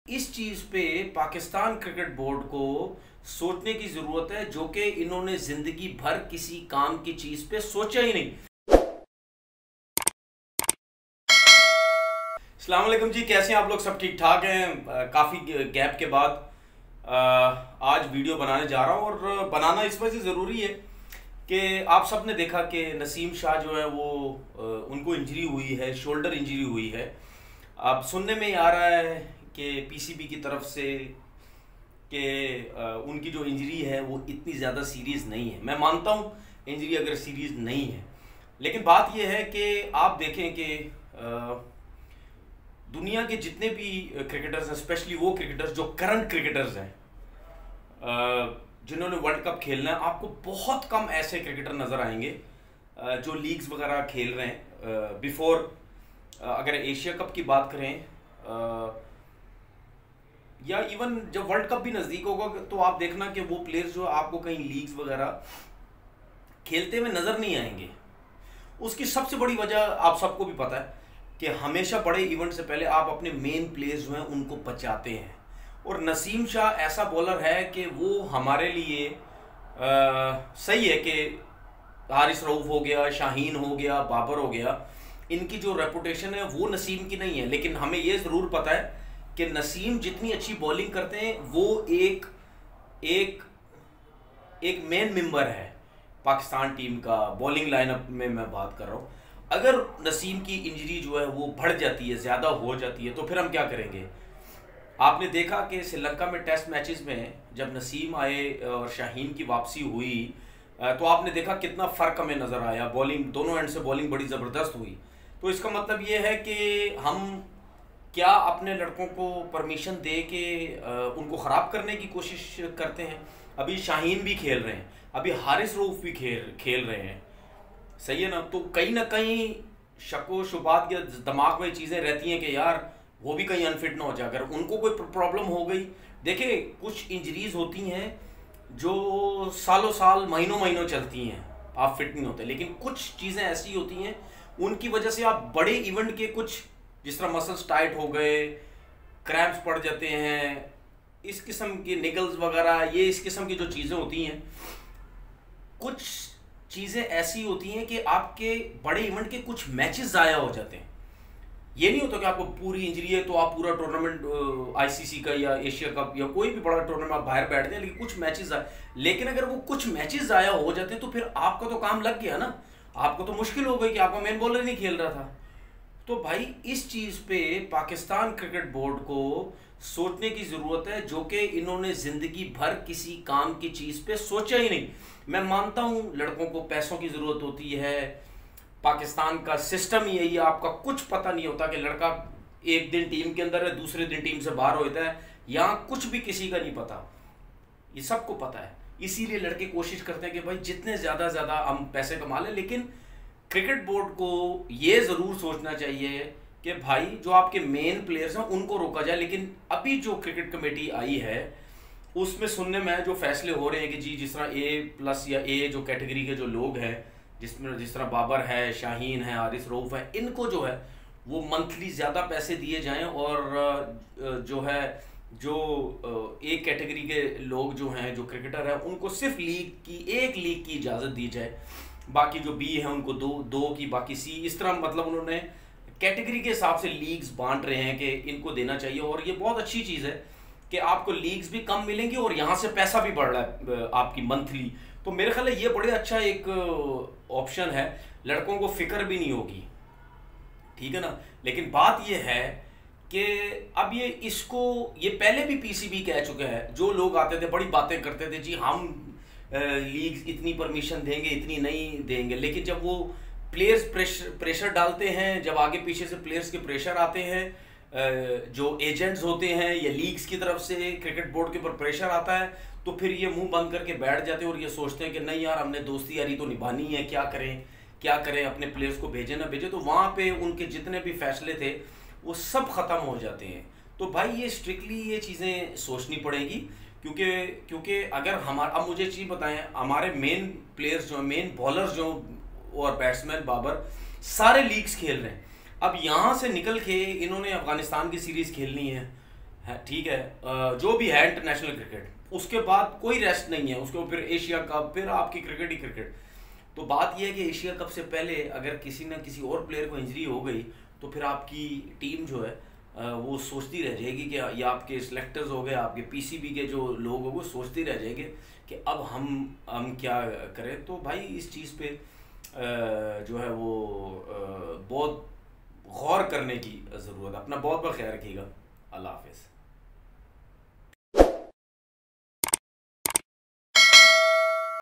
इस चीज पे पाकिस्तान क्रिकेट बोर्ड को सोचने की जरूरत है, जो कि इन्होंने जिंदगी भर किसी काम की चीज पे सोचा ही नहीं। अस्सलाम वालेकुम जी, कैसे हैं आप लोग? सब ठीक ठाक हैं? काफ़ी गैप के बाद आज वीडियो बनाने जा रहा हूं, और बनाना इस वजह से ज़रूरी है कि आप सब ने देखा कि नसीम शाह जो है वो उनको इंजरी हुई है, शोल्डर इंजरी हुई है। अब सुनने में आ रहा है कि पीसीबी की तरफ से कि उनकी जो इंजरी है वो इतनी ज़्यादा सीरियस नहीं है। मैं मानता हूँ इंजरी अगर सीरियस नहीं है, लेकिन बात यह है कि आप देखें कि दुनिया के जितने भी क्रिकेटर्स हैं, स्पेशली वो क्रिकेटर्स जो करंट क्रिकेटर्स हैं, जिन्होंने वर्ल्ड कप खेलना है, आपको बहुत कम ऐसे क्रिकेटर नज़र आएंगे जो लीग्स वगैरह खेल रहे हैं बिफोर। अगर एशिया कप की बात करें या इवन जब वर्ल्ड कप भी नज़दीक होगा, तो आप देखना कि वो प्लेयर्स जो आपको कहीं लीग्स वगैरह खेलते हुए नज़र नहीं आएंगे। उसकी सबसे बड़ी वजह आप सबको भी पता है कि हमेशा बड़े इवेंट से पहले आप अपने मेन प्लेयर्स जो हैं उनको बचाते हैं, और नसीम शाह ऐसा बॉलर है कि वो हमारे लिए सही है कि हारिस रऊफ हो गया, शाहीन हो गया, बाबर हो गया, इनकी जो रेपुटेशन है वो नसीम की नहीं है। लेकिन हमें ये ज़रूर पता है कि नसीम जितनी अच्छी बॉलिंग करते हैं वो एक एक एक मेन मेंबर है पाकिस्तान टीम का। बॉलिंग लाइनअप में मैं बात कर रहा हूँ। अगर नसीम की इंजरी जो है वो बढ़ जाती है, ज़्यादा हो जाती है, तो फिर हम क्या करेंगे? आपने देखा कि श्रीलंका में टेस्ट मैचेस में जब नसीम आए और शाहीन की वापसी हुई, तो आपने देखा कितना फ़र्क हमें नज़र आया। बॉलिंग दोनों एंड से बॉलिंग बड़ी ज़बरदस्त हुई। तो इसका मतलब ये है कि हम क्या अपने लड़कों को परमिशन दे के उनको ख़राब करने की कोशिश करते हैं? अभी शाहीन भी खेल रहे हैं, अभी हारिस रऊफ भी खेल रहे हैं, सही है ना? तो कहीं ना कहीं शको शुबात के दिमाग में चीज़ें रहती हैं कि यार वो भी कहीं अनफिट ना हो जाए, अगर उनको कोई प्रॉब्लम हो गई। देखिए, कुछ इंजरीज होती हैं जो सालों साल महीनों महीनों चलती हैं, आप फिट नहीं होते। लेकिन कुछ चीज़ें ऐसी होती हैं उनकी वजह से आप बड़े इवेंट के कुछ, जिस तरह मसल्स टाइट हो गए, क्रैम्प्स पड़ जाते हैं, इस किस्म के निगल्स वगैरह, ये इस किस्म की जो चीज़ें होती हैं, कुछ चीज़ें ऐसी होती हैं कि आपके बड़े इवेंट के कुछ मैचेस ज़ाया हो जाते हैं। ये नहीं होता कि आपको पूरी इंजरी है तो आप पूरा टूर्नामेंट आईसीसी का या एशिया कप या कोई भी बड़ा टूर्नामेंट आप बाहर बैठते हैं, लेकिन कुछ मैचेस लेकिन अगर वो कुछ मैचेस ज़ाया हो जाते हैं तो फिर आपका तो काम लग गया ना। आपको तो मुश्किल हो गई कि आपका मेन बॉलर नहीं खेल रहा था। तो भाई, इस चीज़ पे पाकिस्तान क्रिकेट बोर्ड को सोचने की ज़रूरत है, जो कि इन्होंने ज़िंदगी भर किसी काम की चीज़ पे सोचा ही नहीं। मैं मानता हूँ लड़कों को पैसों की ज़रूरत होती है, पाकिस्तान का सिस्टम यही है, आपका कुछ पता नहीं होता कि लड़का एक दिन टीम के अंदर है, दूसरे दिन टीम से बाहर होता है, यहाँ कुछ भी किसी का नहीं पता, ये सबको पता है। इसीलिए लड़के कोशिश करते हैं कि भाई जितने ज़्यादा ज़्यादा हम पैसे कमा लें। लेकिन क्रिकेट बोर्ड को ये ज़रूर सोचना चाहिए कि भाई जो आपके मेन प्लेयर्स हैं उनको रोका जाए। लेकिन अभी जो क्रिकेट कमेटी आई है उसमें सुनने में जो फैसले हो रहे हैं कि जी, जिस तरह A+ या A जो कैटेगरी के जो लोग हैं, जिसमें जिस तरह बाबर है, शाहीन है, हारिस रऊफ है, इनको जो है वो मंथली ज़्यादा पैसे दिए जाएं, और जो है जो A कैटेगरी के लोग जो हैं, जो क्रिकेटर हैं, उनको सिर्फ एक लीग की इजाज़त दी जाए। बाकी जो B है उनको दो की, बाकी C, इस तरह मतलब उन्होंने कैटेगरी के हिसाब से लीग्स बांट रहे हैं कि इनको देना चाहिए। और ये बहुत अच्छी चीज़ है कि आपको लीग्स भी कम मिलेंगी और यहाँ से पैसा भी बढ़ रहा है आपकी मंथली। तो मेरे ख्याल है ये बड़े अच्छा एक ऑप्शन है, लड़कों को फिक्र भी नहीं होगी, ठीक है ना? लेकिन बात ये है कि अब ये पहले भी पीसीबी कह चुके हैं। जो लोग आते थे बड़ी बातें करते थे, जी हम लीग्स इतनी परमिशन देंगे, इतनी नहीं देंगे, लेकिन जब वो प्लेयर्स प्रेशर डालते हैं, जब आगे पीछे से प्लेयर्स के प्रेशर आते हैं, जो एजेंट्स होते हैं या लीग्स की तरफ से क्रिकेट बोर्ड के ऊपर प्रेशर आता है, तो फिर ये मुंह बंद करके बैठ जाते हैं और ये सोचते हैं कि नहीं यार, हमने दोस्ती यारी तो निभानी है, क्या करें, अपने प्लेयर्स को भेजें ना भेजें। तो वहाँ पे उनके जितने भी फैसले थे वो सब ख़त्म हो जाते हैं। तो भाई ये स्ट्रिक्टली ये चीज़ें सोचनी पड़ेगी, क्योंकि अगर अब मुझे चीज़ बताएं, हमारे मेन प्लेयर्स जो, मेन बॉलर्स जो और बैट्समैन बाबर सारे लीग्स खेल रहे हैं। अब यहाँ से निकल के इन्होंने अफगानिस्तान की सीरीज़ खेलनी है, है, ठीक है। जो भी है इंटरनेशनल क्रिकेट, उसके बाद कोई रेस्ट नहीं है, उसके फिर एशिया कप, फिर आपकी क्रिकेट ही क्रिकेट। तो बात यह है कि एशिया कप से पहले अगर किसी न किसी और प्लेयर को इंजरी हो गई तो फिर आपकी टीम जो है वो सोचती रह जाएगी कि या आपके सिलेक्टर्स हो गए, आपके पीसीबी के जो लोग हो, वो सोचती रह जाएंगे कि अब हम क्या करें। तो भाई इस चीज़ पे जो है वो बहुत गौर करने की ज़रूरत है। अपना बहुत बहुत ख्याल रखिएगा। अल्लाह हाफिज़।